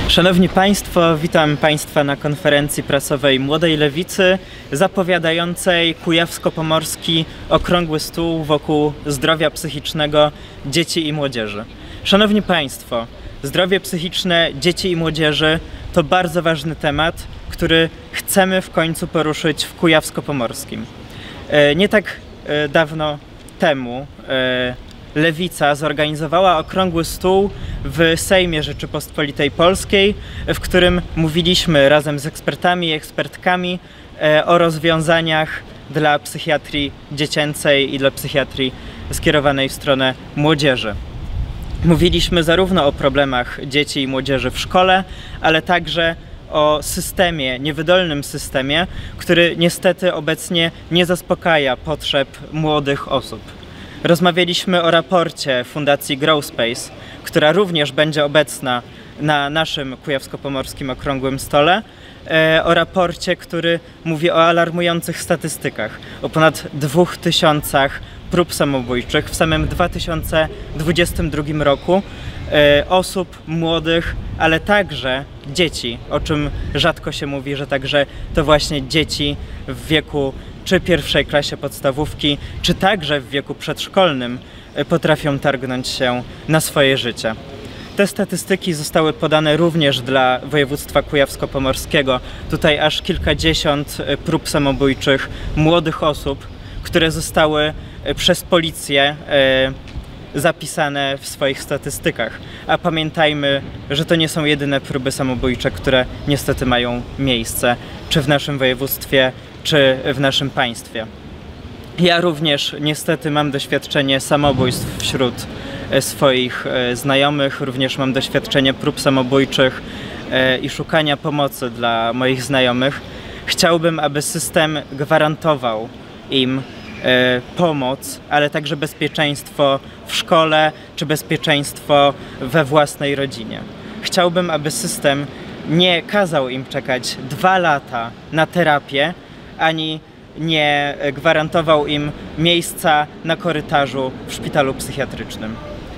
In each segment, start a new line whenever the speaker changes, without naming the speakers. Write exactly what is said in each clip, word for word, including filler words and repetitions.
Szanowni Państwo, witam Państwa na konferencji prasowej Młodej Lewicy zapowiadającej kujawsko-pomorski okrągły stół wokół zdrowia psychicznego dzieci i młodzieży. Szanowni Państwo, zdrowie psychiczne dzieci i młodzieży to bardzo ważny temat, który chcemy w końcu poruszyć w kujawsko-pomorskim. Nie tak dawno temu Lewica zorganizowała okrągły stół w Sejmie Rzeczypospolitej Polskiej, w którym mówiliśmy razem z ekspertami i ekspertkami o rozwiązaniach dla psychiatrii dziecięcej i dla psychiatrii skierowanej w stronę młodzieży. Mówiliśmy zarówno o problemach dzieci i młodzieży w szkole, ale także o systemie, niewydolnym systemie, który niestety obecnie nie zaspokaja potrzeb młodych osób. Rozmawialiśmy o raporcie Fundacji Growspace, która również będzie obecna na naszym kujawsko-pomorskim okrągłym stole, o raporcie, który mówi o alarmujących statystykach, o ponad dwóch tysiącach prób samobójczych w samym dwa tysiące dwudziestym drugim roku osób młodych, ale także dzieci, o czym rzadko się mówi, że także to właśnie dzieci w wieku czy pierwszej klasie podstawówki, czy także w wieku przedszkolnym potrafią targnąć się na swoje życie. Te statystyki zostały podane również dla województwa kujawsko-pomorskiego. Tutaj aż kilkadziesiąt prób samobójczych młodych osób, które zostały przez policję zapisane w swoich statystykach. A pamiętajmy, że to nie są jedyne próby samobójcze, które niestety mają miejsce, czy w naszym województwie, czy w naszym państwie. Ja również niestety mam doświadczenie samobójstw wśród swoich znajomych, również mam doświadczenie prób samobójczych i szukania pomocy dla moich znajomych. Chciałbym, aby system gwarantował im pomoc, ale także bezpieczeństwo w szkole, czy bezpieczeństwo we własnej rodzinie. Chciałbym, aby system nie kazał im czekać dwa lata na terapię, ani nie gwarantował im miejsca na korytarzu w szpitalu psychiatrycznym.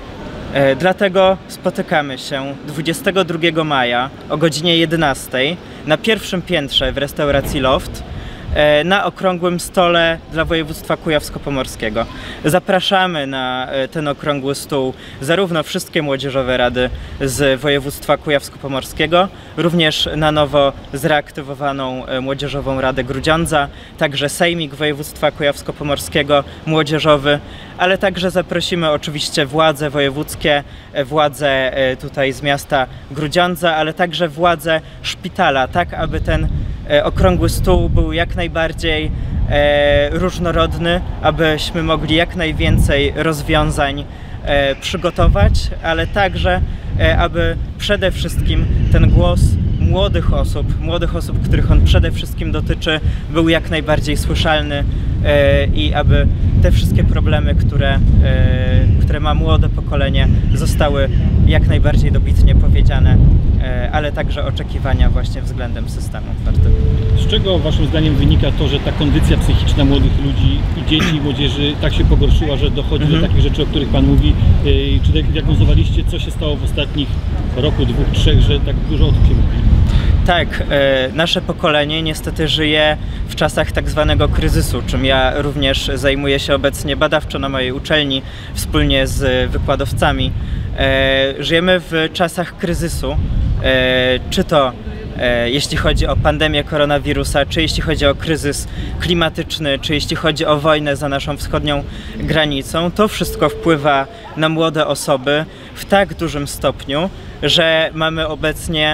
Dlatego spotykamy się dwudziestego drugiego maja o godzinie jedenastej na pierwszym piętrze w restauracji Loft na okrągłym stole dla województwa kujawsko-pomorskiego. Zapraszamy na ten okrągły stół zarówno wszystkie młodzieżowe rady z województwa kujawsko-pomorskiego, również na nowo zreaktywowaną Młodzieżową Radę Grudziądza, także Sejmik województwa kujawsko-pomorskiego młodzieżowy, ale także zaprosimy oczywiście władze wojewódzkie, władze tutaj z miasta Grudziądza, ale także władze szpitala, tak aby ten okrągły stół był jak najbardziej e, różnorodny, abyśmy mogli jak najwięcej rozwiązań e, przygotować, ale także e, aby przede wszystkim ten głos młodych osób, młodych osób, których on przede wszystkim dotyczy, był jak najbardziej słyszalny e, i aby te wszystkie problemy, które, e, które ma młode pokolenie, zostały jak najbardziej dobitnie powiedziane, e, ale także oczekiwania właśnie względem systemu otwartego.
Z czego waszym zdaniem wynika to, że ta kondycja psychiczna młodych ludzi, i dzieci, i młodzieży tak się pogorszyła, że dochodzi mhm. do takich rzeczy, o których pan mówi? E, czy diagnozowaliście, co się stało w ostatnich roku, dwóch, trzech, że tak dużo o tym się mówi?
Tak, e, nasze pokolenie niestety żyje w czasach tak zwanego kryzysu, czym ja również zajmuję się obecnie badawczo na mojej uczelni wspólnie z wykładowcami. E, żyjemy w czasach kryzysu, e, czy to e, jeśli chodzi o pandemię koronawirusa, czy jeśli chodzi o kryzys klimatyczny, czy jeśli chodzi o wojnę za naszą wschodnią granicą. To wszystko wpływa na młode osoby w tak dużym stopniu, że mamy obecnie,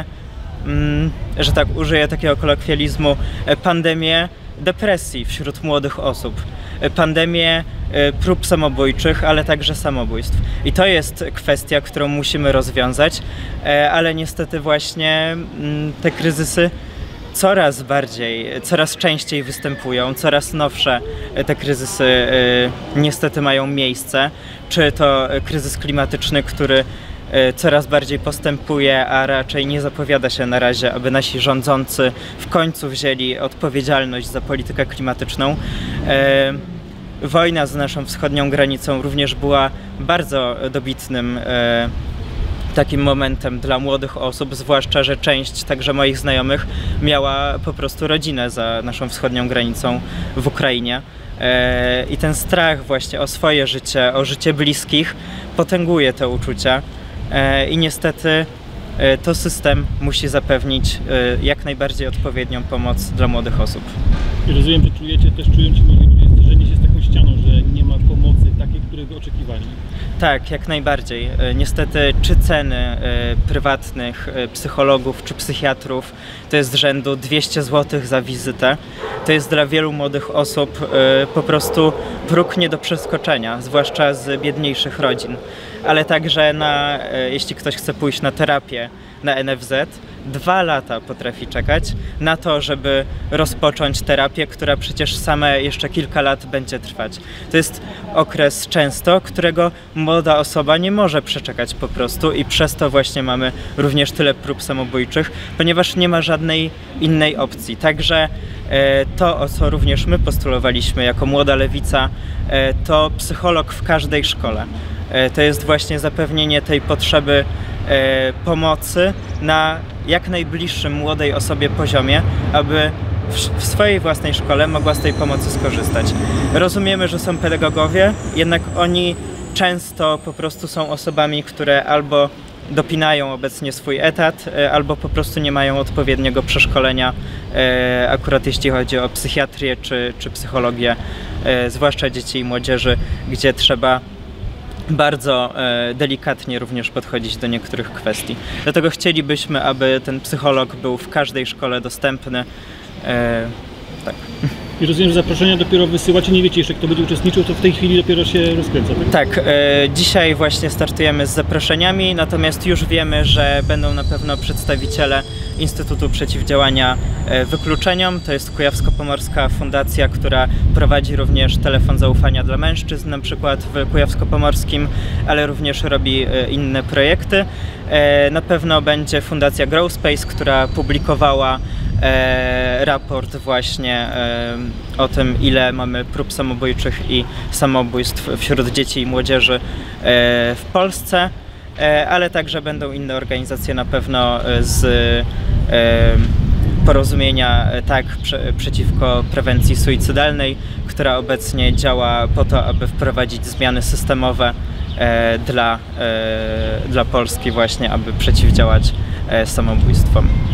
że tak użyję takiego kolokwializmu, pandemię depresji wśród młodych osób, pandemię prób samobójczych, ale także samobójstw. I to jest kwestia, którą musimy rozwiązać, ale niestety właśnie te kryzysy coraz bardziej, coraz częściej występują, coraz nowsze te kryzysy niestety mają miejsce. Czy to kryzys klimatyczny, który coraz bardziej postępuje, a raczej nie zapowiada się na razie, aby nasi rządzący w końcu wzięli odpowiedzialność za politykę klimatyczną. Wojna z naszą wschodnią granicą również była bardzo dobitnym takim momentem dla młodych osób, zwłaszcza że część także moich znajomych miała po prostu rodzinę za naszą wschodnią granicą w Ukrainie. I ten strach właśnie o swoje życie, o życie bliskich potęguje te uczucia i niestety to system musi zapewnić jak najbardziej odpowiednią pomoc dla młodych osób.
I rozumiem, że czujecie, też czują ci młodzi ludzie zderzenie się z taką ścianą, że nie ma pomocy takiej, której by oczekiwali.
Tak, jak najbardziej. Niestety czy ceny prywatnych psychologów czy psychiatrów to jest z rzędu dwieście złotych za wizytę. To jest dla wielu młodych osób po prostu próg nie do przeskoczenia, zwłaszcza z biedniejszych rodzin. Ale także na, jeśli ktoś chce pójść na terapię na N F Z, dwa lata potrafi czekać na to, żeby rozpocząć terapię, która przecież same jeszcze kilka lat będzie trwać. To jest okres często, którego młoda osoba nie może przeczekać po prostu i przez to właśnie mamy również tyle prób samobójczych, ponieważ nie ma żadnej innej opcji. Także to, o co również my postulowaliśmy jako Młoda Lewica, to psycholog w każdej szkole. To jest właśnie zapewnienie tej potrzeby pomocy na jak najbliższym młodej osobie poziomie, aby w swojej własnej szkole mogła z tej pomocy skorzystać. Rozumiemy, że są pedagogowie, jednak oni często po prostu są osobami, które albo dopinają obecnie swój etat, albo po prostu nie mają odpowiedniego przeszkolenia, akurat jeśli chodzi o psychiatrię czy, czy psychologię, zwłaszcza dzieci i młodzieży, gdzie trzeba bardzo e, delikatnie również podchodzić do niektórych kwestii. Dlatego chcielibyśmy, aby ten psycholog był w każdej szkole dostępny. E, tak.
I rozumiem, że zaproszenia dopiero wysyłacie, nie wiecie jeszcze, kto będzie uczestniczył, to w tej chwili dopiero się rozkręca, tak?
Tak, e, dzisiaj właśnie startujemy z zaproszeniami, natomiast już wiemy, że będą na pewno przedstawiciele Instytutu Przeciwdziałania Wykluczeniom. To jest Kujawsko-Pomorska fundacja, która prowadzi również telefon zaufania dla mężczyzn, na przykład w Kujawsko-Pomorskim, ale również robi inne projekty. E, na pewno będzie Fundacja Grow Space, która publikowała E, raport właśnie e, o tym, ile mamy prób samobójczych i samobójstw wśród dzieci i młodzieży e, w Polsce, e, ale także będą inne organizacje na pewno z e, porozumienia tak prze, przeciwko prewencji suicydalnej, która obecnie działa po to, aby wprowadzić zmiany systemowe e, dla, e, dla Polski właśnie, aby przeciwdziałać e, samobójstwom.